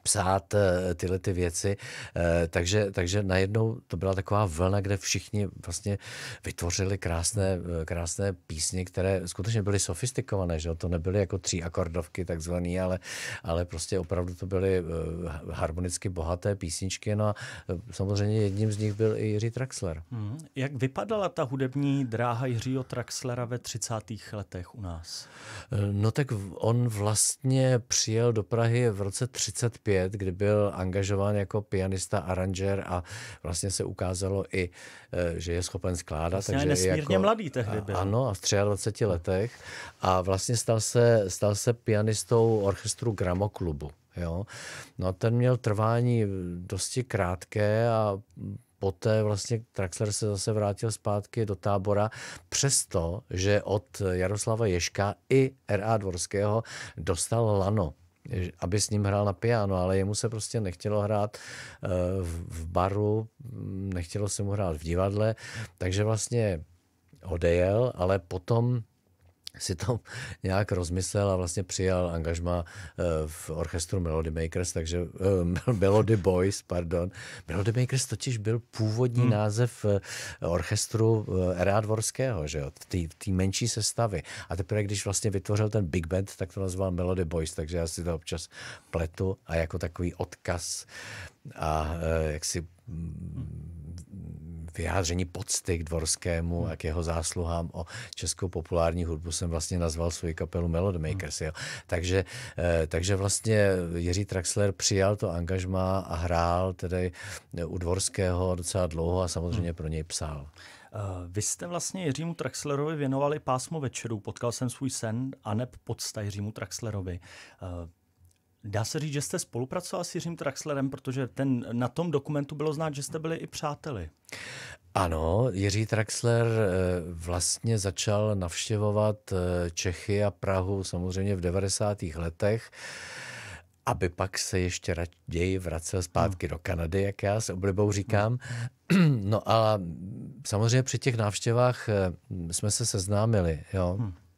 psát tyhle ty věci, takže najednou to byla taková vlna, kde všichni vlastně vytvořili krásné písně, které skutečně byly sofistikované, že to nebyly jako 3 akordovky takzvaný, ale prostě opravdu to byly harmonicky bohaté písničky, no a samozřejmě jedním z nich byl i Jiří Traxler. Jak vypadala ta hudební dráha Jiřího Traxlera ve 30. letech u nás? No tak on vlastně přijel do Prahy v roce 35, kdy byl angažován jako pianista, aranžér a vlastně se ukázalo i, že je schopen skládat. Vlastně takže nesmírně mladý tehdy byl. Ano, a v 23 letech. A vlastně stal se pianistou orchestru Gramoklubu. Jo? No ten měl trvání dosti krátké a poté vlastně Traxler se zase vrátil zpátky do Tábora, přesto, že od Jaroslava Ježka i R.A. Dvorského dostal lano, aby s ním hrál na piano, ale jemu se prostě nechtělo hrát v baru, nechtělo se mu hrát v divadle, takže vlastně odejel, ale potom si to nějak rozmyslel a vlastně přijal angažma v orchestru Melody Makers, takže Melody Boys, pardon. Melody Makers totiž byl původní název orchestru R.A. Dvorského, že jo, té menší sestavy. A teprve, když vlastně vytvořil ten Big Band, tak to nazval Melody Boys, takže já si to občas pletu a jako takový odkaz a jaksi vyjádření pocty k Dvorskému a k jeho zásluhám o českou populární hudbu jsem vlastně nazval svou kapelu Melody Makers. Jo. Takže vlastně Jiří Traxler přijal to angažmá a hrál tedy u Dvorského docela dlouho a samozřejmě pro něj psal. Vy jste vlastně Jiřímu Traxlerovi věnovali pásmo večerů. Potkal jsem svůj sen a neb podsta Jiřímu Traxlerovi. Dá se říct, že jste spolupracoval s Jiřím Traxlerem, protože na tom dokumentu bylo znát, že jste byli i přáteli. Ano, Jiří Traxler vlastně začal navštěvovat Čechy a Prahu samozřejmě v 90. letech, aby pak se ještě raději vracel zpátky do Kanady, jak já s oblibou říkám. No a samozřejmě při těch návštěvách jsme se seznámili, jo.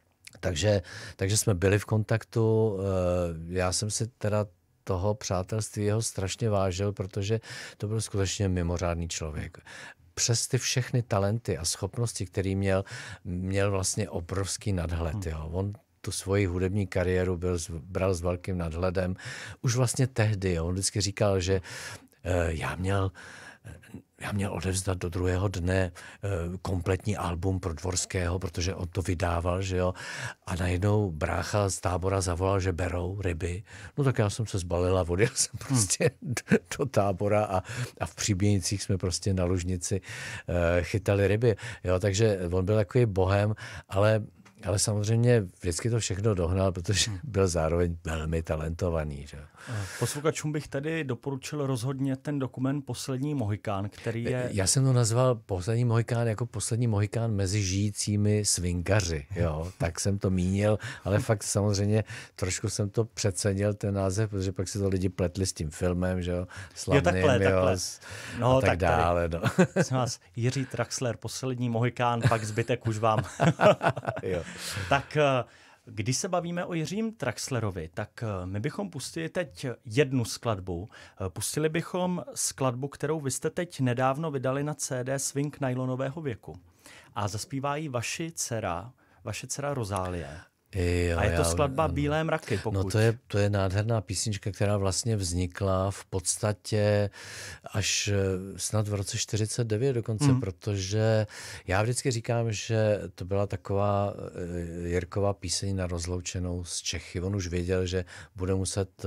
Takže jsme byli v kontaktu. Já jsem si teda toho přátelství jeho strašně vážil, protože to byl skutečně mimořádný člověk. Přes ty všechny talenty a schopnosti, který měl vlastně obrovský nadhled. Jo. On tu svoji hudební kariéru bral s velkým nadhledem. Už vlastně tehdy, jo. On vždycky říkal, že já měl odevzdat do druhého dne kompletní album pro Dvorského, protože on to vydával, že jo. A najednou brácha z Tábora zavolal, že berou ryby. No tak já jsem se zbalil a odjel jsem prostě do Tábora a v Příběnicích jsme prostě na Lužnici chytali ryby. Jo, takže on byl takový bohem, ale samozřejmě vždycky to všechno dohnal, protože byl zároveň velmi talentovaný. Že? Posluchačům bych tedy doporučil rozhodně ten dokument Poslední Mohikán, který je... Já jsem to nazval Poslední Mohikán jako poslední Mohikán mezi žijícími swingaři. Jo? Tak jsem to mínil, ale fakt samozřejmě trošku jsem to přecenil, ten název, protože pak si to lidi pletli s tím filmem, že jo, slavným, takhle. No, a tak dále. No. Vás, Jiří Traxler, Poslední Mohikán, pak zbytek už vám. Jo. Tak když se bavíme o Jiřím Traxlerovi, tak my bychom pustili teď jednu skladbu. Pustili bychom skladbu, kterou vy jste teď nedávno vydali na CD Swing Nylonového věku. A zaspívá ji vaše dcera Rozálie. Jo, a je to skladba Bílé mraky, pokud... No to je nádherná písnička, která vlastně vznikla v podstatě až snad v roce 49 dokonce, protože já vždycky říkám, že to byla taková Jirkova píseň na rozloučenou s Čechy. On už věděl, že bude muset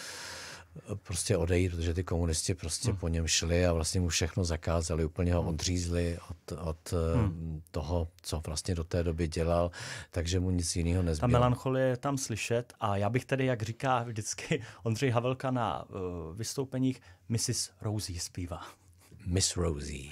prostě odejít, protože ty komunisti prostě po něm šli a vlastně mu všechno zakázali, úplně ho odřízli od toho, co vlastně do té doby dělal, takže mu nic jiného nezbylo. Ta melancholie je tam slyšet a já bych tedy, jak říká vždycky Ondřej Havelka na vystoupeních, Mrs. Rosie zpívá. Miss Rosie.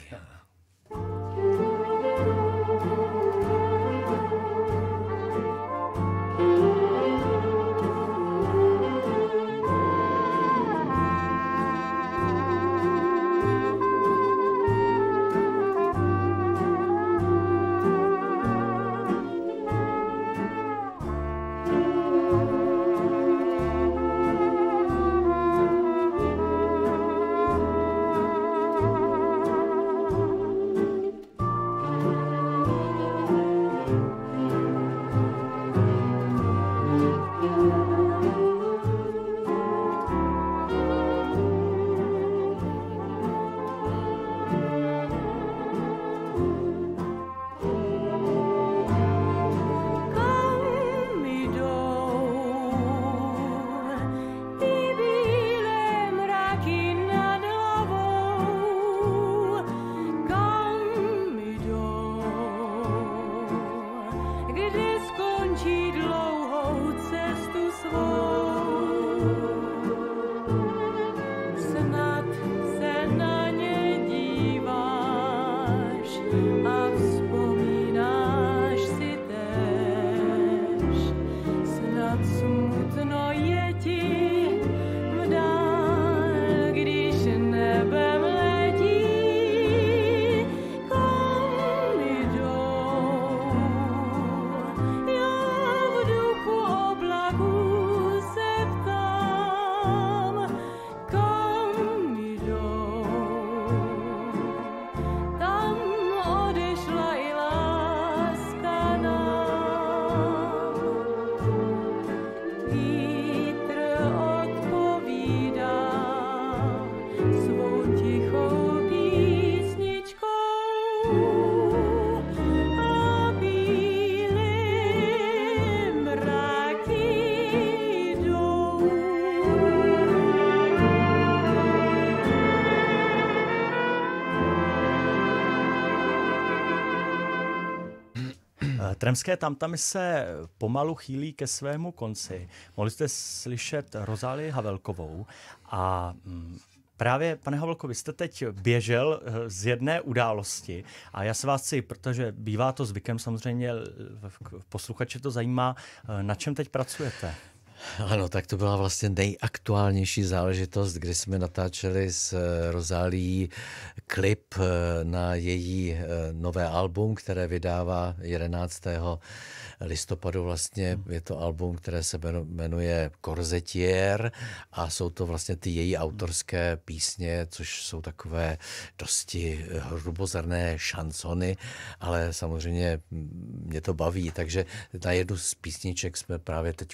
Tremské tamtamy se pomalu chýlí ke svému konci. Mohli jste slyšet Rozálii Havelkovou a právě, pane Havelko, vy jste teď běžel z jedné události a já se vás chci, protože bývá to zvykem, samozřejmě posluchače to zajímá, na čem teď pracujete? Ano, tak to byla vlastně nejaktuálnější záležitost, kdy jsme natáčeli s Rozálií klip na její nové album, které vydává 11. listopadu. Vlastně je to album, které se jmenuje Corsetier a jsou to vlastně ty její autorské písně, což jsou takové dosti hrubozrné šansony, ale samozřejmě mě to baví, takže na jednu z písniček jsme právě teď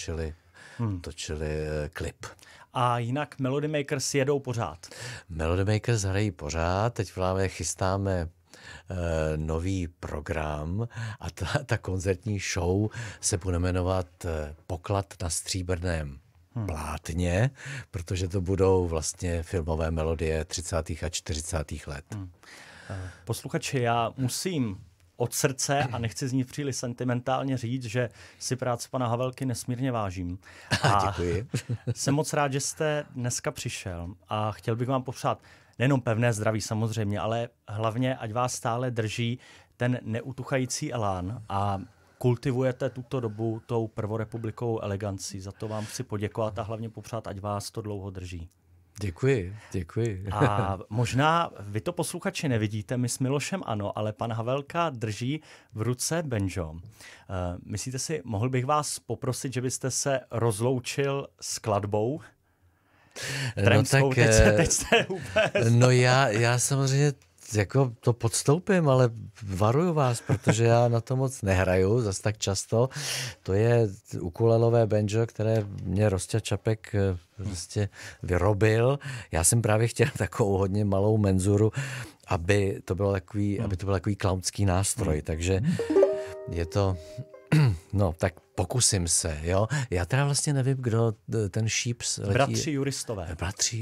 točili klip. A jinak Melody Makers jedou pořád? Melody Makers hrají pořád, teď právě chystáme nový program a ta koncertní show se bude jmenovat Poklad na stříbrném plátně, protože to budou vlastně filmové melodie 30. a 40. let. Posluchači, já musím od srdce a nechci znít příliš sentimentálně říct, že si práce pana Havelky nesmírně vážím. A děkuji. Jsem moc rád, že jste dneska přišel a chtěl bych vám popřát nejenom pevné zdraví samozřejmě, ale hlavně, ať vás stále drží ten neutuchající elán a kultivujete tuto dobu tou prvorepublikovou elegancí. Za to vám chci poděkovat a hlavně popřát, ať vás to dlouho drží. Děkuji. A možná vy to posluchači nevidíte, my s Milošem ano, ale pan Havelka drží v ruce banjo. Myslíte si, mohl bych vás poprosit, že byste se rozloučil s skladbou? Tremskou, teď jste úplně... No já samozřejmě jako to podstoupím, ale varuju vás, protože já na to moc nehraju zas tak často. To je ukulelové banjo, které mě Rostě Čapek prostě vyrobil. Já jsem právě chtěl takovou hodně malou menzuru, aby to byl takový klaunský nástroj, takže je to... No, tak pokusím se, jo. Já teda vlastně nevím, kdo ten šíp letí. Bratři Juristové.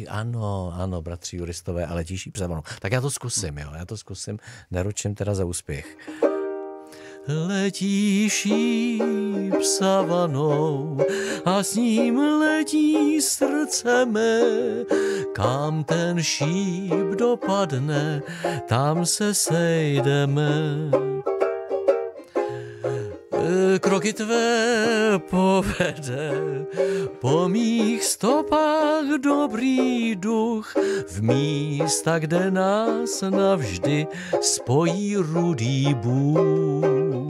Bratři Juristové, a letí šíp savanou. Tak já to zkusím, neručím teda za úspěch. Letí šíp savanou a s ním letí srdce mé. Kam ten šíp dopadne, tam se sejdeme. Kroky tvé povede po mých stopách dobrý duch v místa, kde nás navždy spojí rudý Bůh.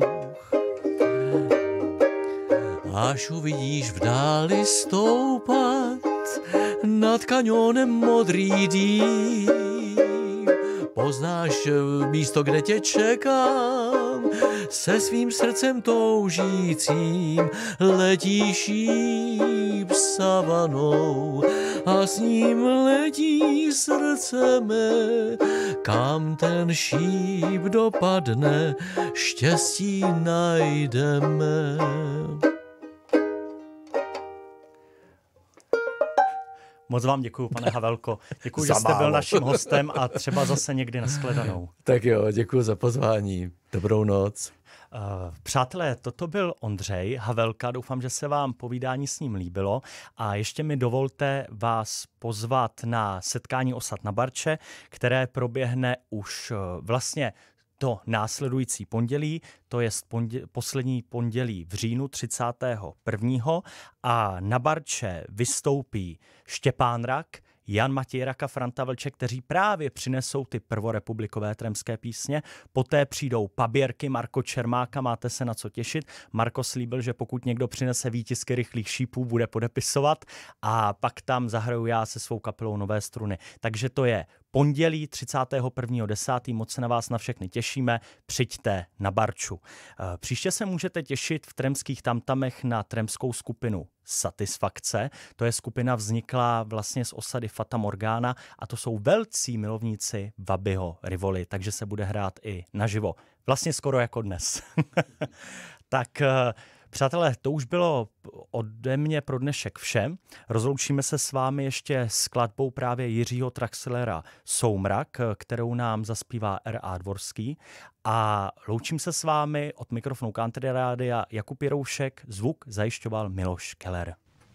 Až uvidíš v dáli stoupat nad kanionem modrý dým, poznáš místo, kde tě čekám, se svým srdcem toužícím. Letí šíp savanou a s ním letí srdce mé. Kam ten šíp dopadne, štěstí najdeme. Moc vám děkuju, pane Havelko. Děkuju, že jste byl naším hostem a třeba zase někdy na shledanou. Tak jo, děkuju za pozvání. Dobrou noc. Přátelé, toto byl Ondřej Havelka. Doufám, že se vám povídání s ním líbilo. A ještě mi dovolte vás pozvat na setkání Osad na Barče, které proběhne už vlastně to následující pondělí, to je poslední pondělí v říjnu 31. A na Barče vystoupí Štěpán Rak, Jan Matěj Raka, Franta Vlček, kteří právě přinesou ty prvorepublikové tremské písně. Poté přijdou Paběrky, Marko Čermáka, máte se na co těšit. Marko slíbil, že pokud někdo přinese výtisky rychlých šípů, bude podepisovat a pak tam zahraju já se svou kapelou Nové struny. Takže to je pondělí 31.10. Moc se na vás na všechny těšíme. Přijďte na Barču. Příště se můžete těšit v tremských tamtamech na tremskou skupinu Satisfakce. To je skupina vzniklá vlastně z osady Fata Morgana a to jsou velcí milovníci Wabiho Rivoli, takže se bude hrát i naživo. Vlastně skoro jako dnes. Tak Přátelé, to už bylo ode mě pro dnešek vše. Rozloučíme se s vámi ještě skladbou právě Jiřího Traxlera Soumrak, kterou nám zaspívá R.A. Dvorský. A loučím se s vámi od mikrofonu Country Rádia Jakub Jiroušek, zvuk zajišťoval Miloš Keller.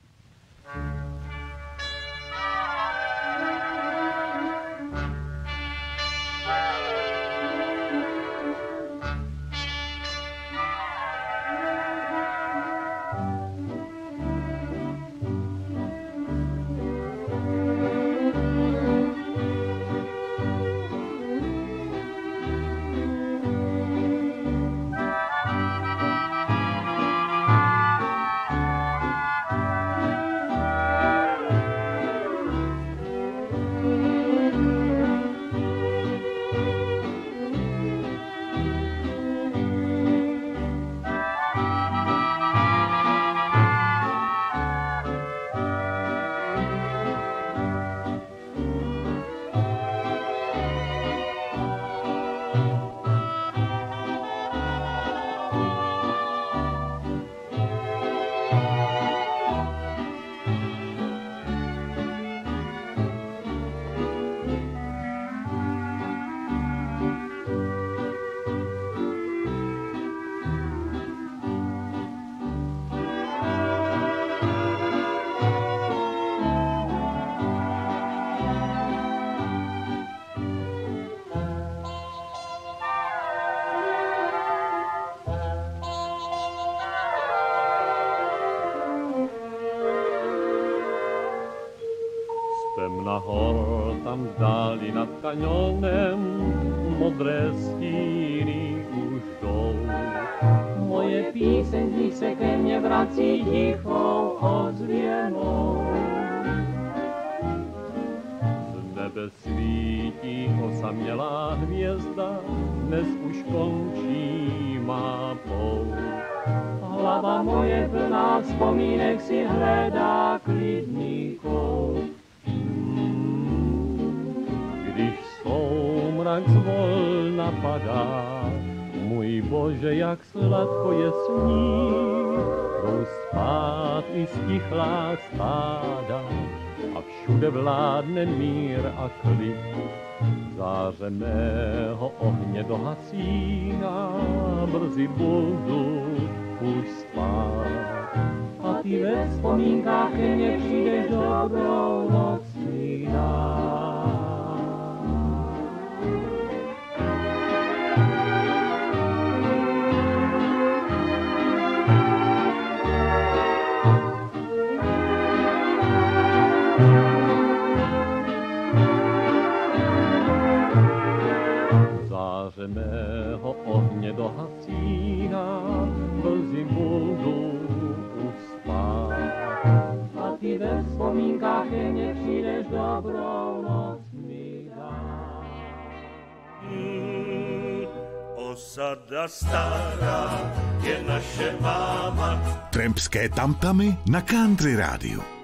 Nahor tam dáli nad kaňonem, modré stíny už jdou. Moje píseň se ke mně vrací tichou ozvěnou. Z nebe svítí osamělá hvězda, dnes už končí má pouť. Hlava moje plná vzpomínek si hledá klidný kout. Když soumrak zvolna padá, můj Bože, jak sladko je sníh, jdou spát i stichlá stáda a všude vládne mír a klid. Záře mého ohně dohasíná, brzy budu už spát. A ty ve vzpomínkách ke mně přijdeš, dobrou noc mi dát. Záře mého ohně dohasíná, brzy budu už spát. A ty ve vzpomínkách ke mně přijdeš, dobrou noc mi dát. Osada stará je naše máma. Trampské tamtamy na Country Rádiu.